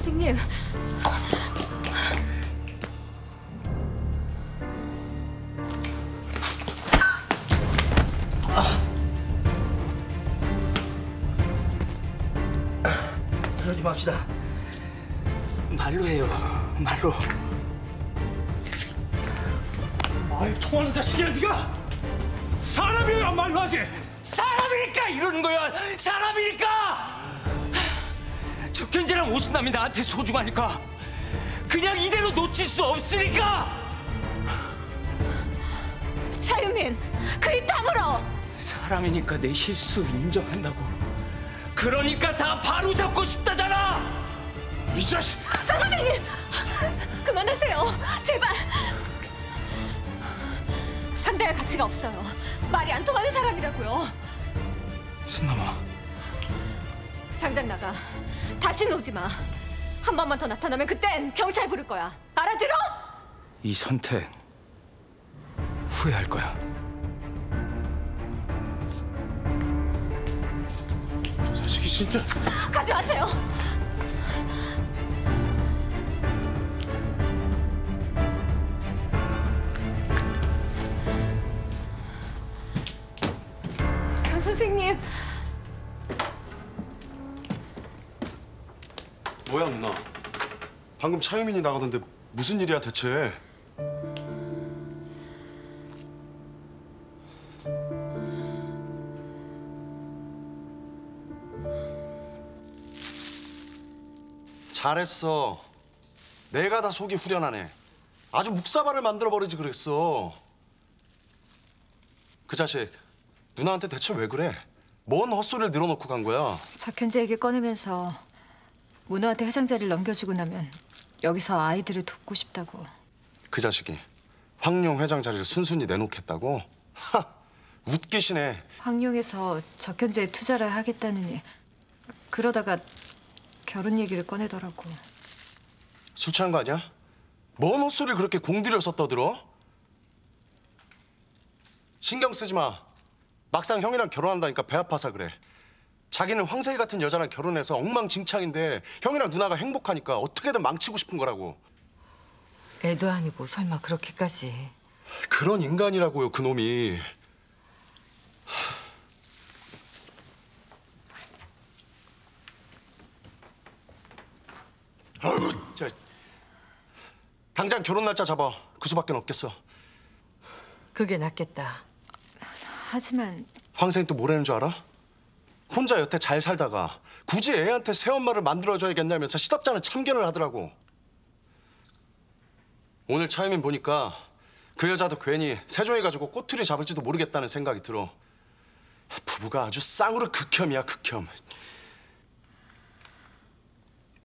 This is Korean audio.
선생님. 그러지 맙시다. 말로 해요, 말로. 말 통하는 자식이야, 네가! 사람이야 말로 하지! 사람이니까 이러는 거야! 사람이니까! 적현재랑 오순남이 나한테 소중하니까 그냥 이대로 놓칠 수 없으니까! 차유민, 그 입 다물어! 사람이니까 내 실수 인정한다고. 그러니까 다 바로잡고 싶다잖아! 이 자식! 선생님! 그만하세요, 제발! 상대할 가치가 없어요. 말이 안 통하는 사람이라고요. 순남아. 당장 나가. 다시는 오지 마. 한 번만 더 나타나면 그땐 경찰 부를 거야. 알아들어? 이 선택 후회할 거야. 저 자식이 진짜... 가지 마세요. 강 선생님. 뭐야 누나? 방금 차유민이 나가던데 무슨 일이야 대체? 잘했어. 내가 다 속이 후련하네. 아주 묵사발을 만들어버리지 그랬어. 그 자식 누나한테 대체 왜 그래? 뭔 헛소리를 늘어놓고 간 거야? 적현재 얘기 꺼내면서 문호한테 회장 자리를 넘겨주고 나면 여기서 아이들을 돕고 싶다고. 그 자식이 황룡 회장 자리를 순순히 내놓겠다고? 하! 웃기시네. 황룡에서 적현재에 투자를 하겠다느니 그러다가 결혼 얘기를 꺼내더라고. 술 취한 거 아니야? 뭔 헛소리를 그렇게 공들여서 떠들어? 신경 쓰지 마. 막상 형이랑 결혼한다니까 배 아파서 그래. 자기는 황세희 같은 여자랑 결혼해서 엉망진창인데 형이랑 누나가 행복하니까 어떻게든 망치고 싶은 거라고. 애도 아니고 설마 그렇게까지. 그런 인간이라고요, 그놈이. 아유, 진짜. 당장 결혼 날짜 잡아. 그 수밖에 없겠어. 그게 낫겠다. 하지만 황세희는 또 뭐라는 줄 알아? 혼자 여태 잘 살다가 굳이 애한테 새엄마를 만들어줘야겠냐면서 시덥잖은 참견을 하더라고. 오늘 차유민 보니까 그 여자도 괜히 세종이 가지고 꼬투리 잡을지도 모르겠다는 생각이 들어. 부부가 아주 쌍으로 극혐이야, 극혐.